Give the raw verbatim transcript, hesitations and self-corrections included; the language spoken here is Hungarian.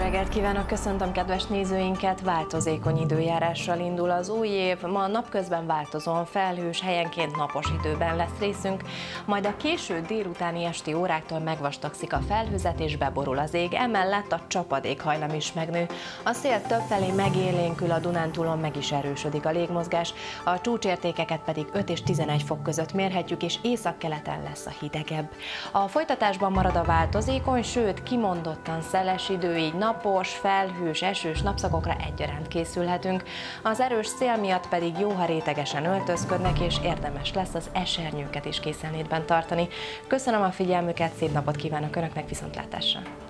reggelt kívánok, köszöntöm kedves nézőinket! Változékony időjárással indul az új év, ma napközben változóan felhős, helyenként napos időben lesz részünk, majd a késő délutáni esti óráktól megvastagszik a felhőzet és beborul az ég, emellett a csapadékhajlam is megnő. A szél többfelé megélénkül, a Dunántúlon meg is erősödik a légmozgás, a csúcsértékeket pedig öt és tizenegy fok között mérhetjük, és északkeleten lesz a hidegebb. A folytatásban marad a változékony, sőt kimondottan szeles idő, így napos, felhős, esős napszakokra egyaránt készülhetünk. Az erős szél miatt pedig jó, ha rétegesen öltözködnek, és érdemes lesz az esernyőket is készenlétben tartani. Köszönöm a figyelmüket, szép napot kívánok Önöknek, viszontlátásra!